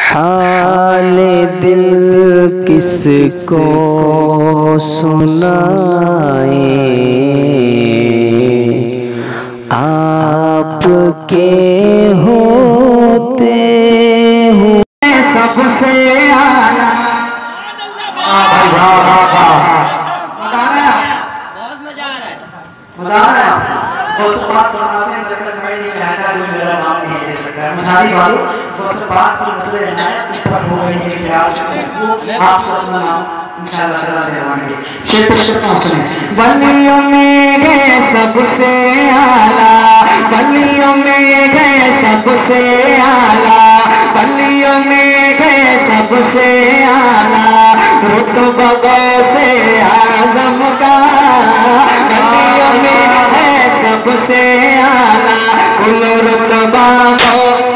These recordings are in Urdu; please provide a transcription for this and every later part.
حال دل کس کو سنائیں، آپ کے ہوتے ہوں سب سے آنا۔ مزہ آ رہا ہے بہت سے بات فرماتے ہیں، جب تک میں نہیں چاہتا کوئی میرا نام نہیں لے سکتا ہے۔ مجھاری والوں بہت سے بات پر نظر عنایت پر ہو گئی ہے کہ آج آپ سب کا نام انشاءاللہ کرا لے روانیں گے۔ شیخ پر شیخ پہنچنے ولیوں میں گئے سب سے اعلیٰ، ولیوں میں گئے سب سے اعلیٰ، ولیوں میں گئے سب سے اعلیٰ، رتبہ غوث اعظم کا ولیوں میں ہے سب سے اعلیٰ، کل رتبہ غوث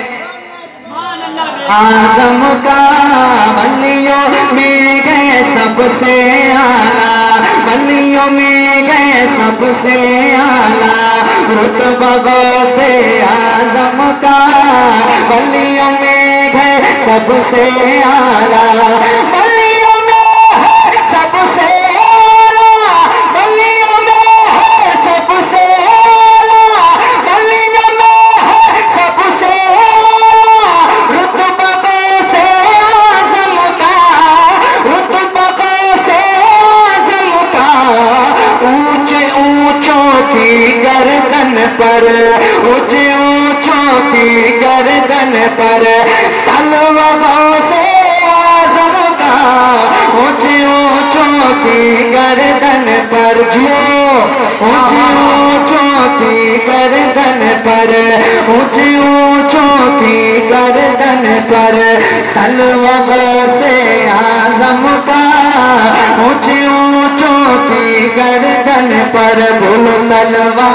اعظم کا ولیوں میں گئے سب سے اعلیٰ، ولیوں میں گئے سب سے اعلیٰ، رتبہ غوث اعظم کا ولیوں میں گئے سب سے اعلیٰ، ولیوں میں ہے سب سے اعلیٰ، ولیوں میں ہے سب سے اعلیٰ، ولیوں میں ہے سب سے اعلیٰ، رتبہ غوث اعظم کا، رتبہ غوث اعظم کا، اونچے اونچوں کی گردن پر، اونچے اونچوں کی گردن پر تلوہ غوث اعظم کا، اونچے اونچوں کی گردن پر جیو، اونچے اونچوں کی گردن پر، اونچے اونچوں کی گردن پر تلوہ غوث اعظم کا، اونچے اونچوں کی گردن پر بولو تلوہ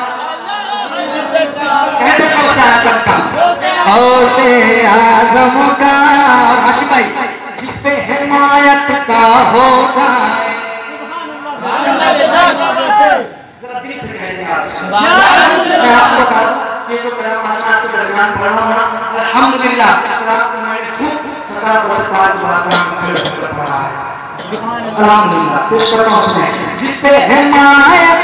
غوث اعظم کا، عاشق بھائی جس پہ حمایت کا ہو جائے، میں آپ کو بتا دوں یہ جو کلام حضرات کے درمیان پڑھنا ہونا الحمدللہ اس رات میں میں نے خوب سرکار کو سپار کی بات پڑھا ہے الحمدللہ۔ پیش کرتا ہوں اس میں جس پہ حمایت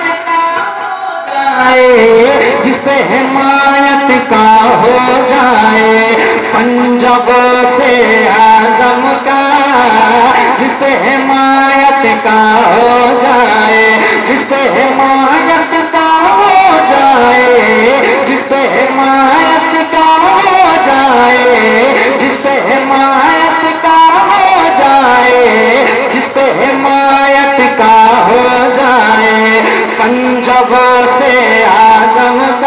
جس پہ حمایت کا ہو جائے، پنجہ غوث اعظم کا، جس پہ حمایت کا ہو جائے، جس پہ حمایت کا ہو جائے، جس پہ حمایت کا ہو جائے، جس پہ حمایت کا ہو جائے، جس پہ حمایت کا ہو جائے، پنجہ غوث اعظم